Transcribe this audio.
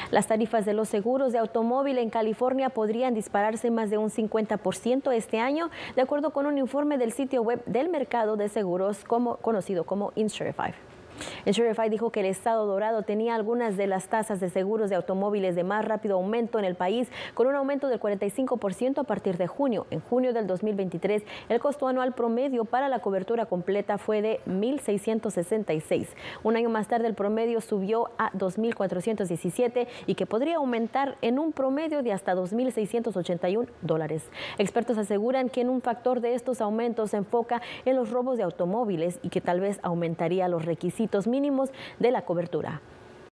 Las tarifas de los seguros de automóvil en California podrían dispararse más de un 50% este año, de acuerdo con un informe del sitio web del mercado de seguros conocido como Insurify. Insurify dijo que el estado dorado tenía algunas de las tasas de seguros de automóviles de más rápido aumento en el país, con un aumento del 45% a partir de junio. En junio del 2023, el costo anual promedio para la cobertura completa fue de $1,666. Un año más tarde, el promedio subió a $2,417 y que podría aumentar en un promedio de hasta $2,681. Expertos aseguran que un factor de estos aumentos se enfoca en los robos de automóviles y que tal vez aumentaría los requisitos mínimos de la cobertura.